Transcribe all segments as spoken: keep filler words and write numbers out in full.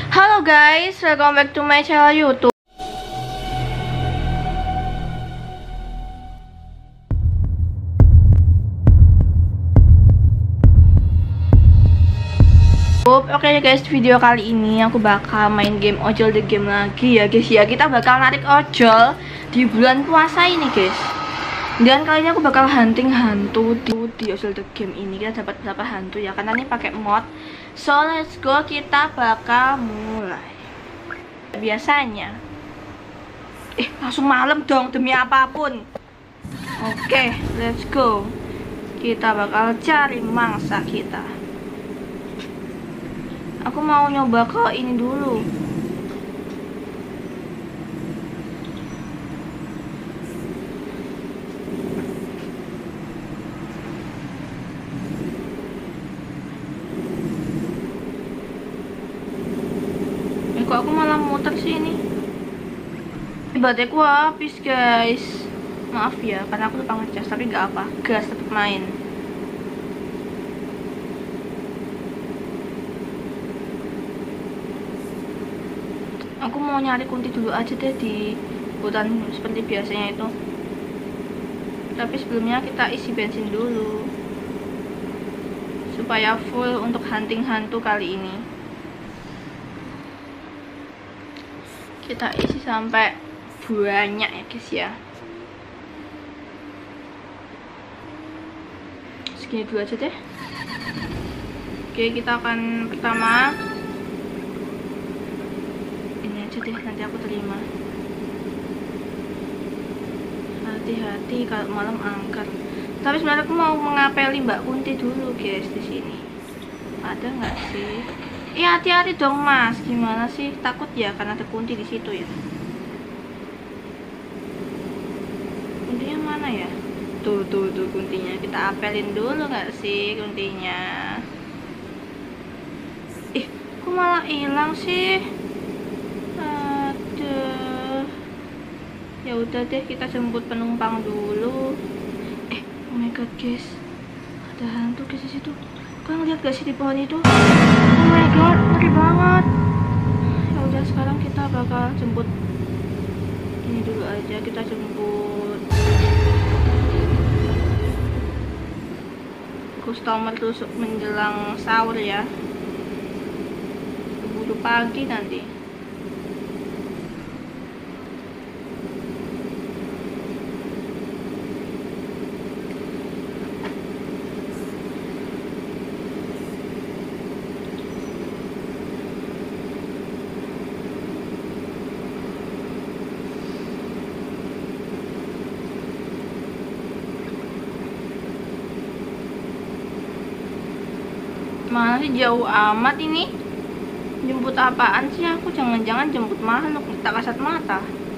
Halo guys, welcome back to my channel YouTube. Oke guys, video kali ini aku bakal main game ojol the game lagi ya guys ya. Kita bakal narik ojol di bulan puasa ini guys. Dan kali ini aku bakal hunting hantu di, di ojol the game ini. Kita dapat berapa hantu ya, karena ini pakai mod. So let's go, kita bakal mulai. Biasanya eh langsung malam dong demi apapun. Oke, let's go. Kita bakal cari mangsa kita. Aku mau nyoba ke ini dulu. Eh, kok aku malah muter sih ini? Bateraiku habis guys. Maaf ya, karena aku lupa ngecas, tapi nggak apa, gas tetap main. Aku mau nyari kunti dulu aja deh di hutan seperti biasanya itu. Tapi sebelumnya kita isi bensin dulu supaya full untuk hunting hantu kali ini. Kita isi sampai banyak ya guys ya. Segini dulu aja deh. Oke, kita akan pertama deh, nanti aku terima. Hati-hati kalau malam angker. Tapi sebenarnya aku mau mengapeli Mbak Kunti dulu guys di sini. Ada nggak sih? Iya, hati-hati dong Mas. Gimana sih? Takut ya karena ada kunti di situ ya. Kuntinya mana ya? Tuh tuh tuh kuntinya. Kita apelin dulu nggak sih kuntinya? Ih, kok malah hilang sih? Ya udah deh, kita jemput penumpang dulu. Eh, oh my god guys, ada hantu guys di situ. Kalian lihat gak sih di pohon itu? Oh my god, ngeri banget. Ya udah, sekarang kita bakal jemput ini dulu aja. Kita jemput customer terus menjelang sahur ya. Keburu pagi nanti. Mana sih, jauh amat ini. Jemput apaan sih aku? Jangan-jangan jemput makhluk tak kasat mata.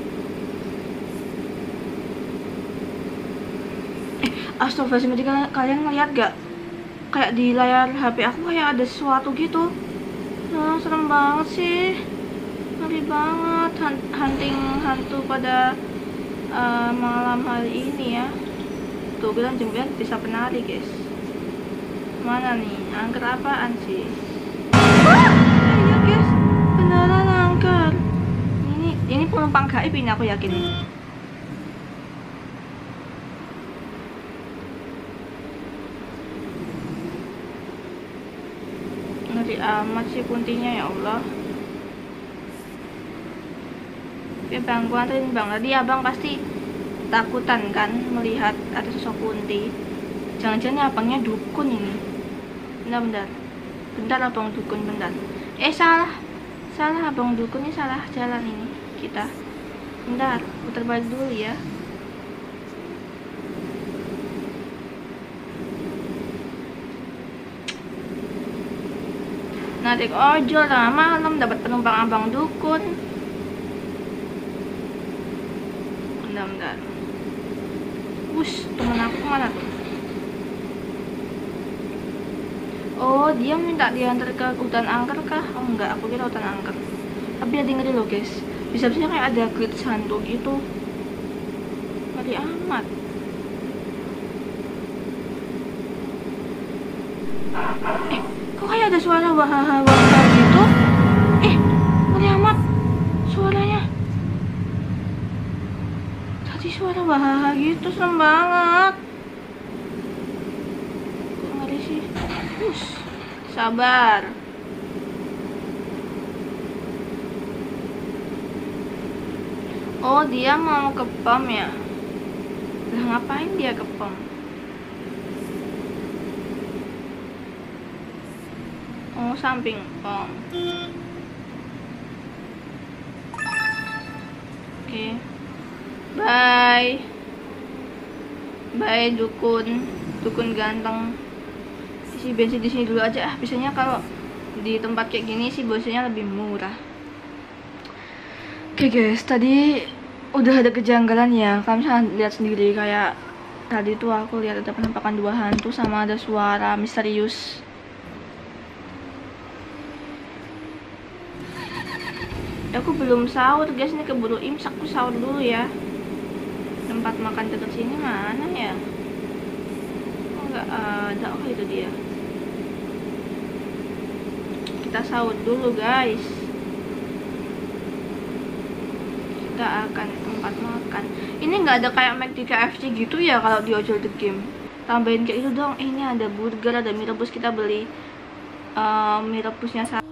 Eh, astagfirullahaladzim, kalian ngeliat gak? Kayak di layar H P aku kayak ada sesuatu gitu. Nah, serem banget sih. Ngeri banget hunting hantu pada uh, malam hari ini ya. Tuh, kita jemputnya bisa penari guys. Mana nih? Angker apaan sih? Wah! Iya guys, beneran angker. Ini ini penumpang gaib ini, aku yakin. Ngeri amat sih kuntinya, ya Allah. Oke bang, gua anterin bang. Tadi abang pasti takutan kan melihat ada sosok kunti. Jangan-jangan abangnya dukun ini. Bentar, bentar, bentar abang dukun, bentar. Eh salah, salah abang dukun ini, salah jalan ini kita. Bentar, putar balik dulu ya. Narik ojol lah malam, dapat penumpang abang dukun. Bentar, bentar. Wush, temen aku mana tuh? Oh, dia minta diantar ke hutan angker kah? Oh enggak, aku kira hutan angker. Tapi ada ngeri loh guys. Bisa-bisa kayak ada glitch hantu gitu. Ngeri amat. Eh, kok kayak ada suara wah-wah gitu? Eh, suara hahaha gitu, serem banget. Kok ngeri sih? Us, sabar. Oh, dia mau ke pom ya? Lah ngapain dia ke pom? Oh, samping pom. Oke. Bye. Bye dukun. Dukun ganteng. Isi bensin di sini dulu aja ah. Biasanya kalau di tempat kayak gini sih biasanya lebih murah. Oke guys, tadi udah ada kejanggalan ya. Kalian bisa lihat sendiri kayak tadi tuh aku lihat ada penampakan dua hantu sama ada suara misterius. Aku belum sahur guys, ini keburu imsak, aku sahur dulu ya. Tempat makan dekat sini mana ya? Oh nggak ada, oh itu dia. Kita sahur dulu guys. Kita akan tempat makan. Ini nggak ada kayak McD K F C gitu ya kalau di Ojol The Game. Tambahin kayak itu dong. Eh, ini ada burger, ada mie rebus, kita beli uh, mie rebusnya satu.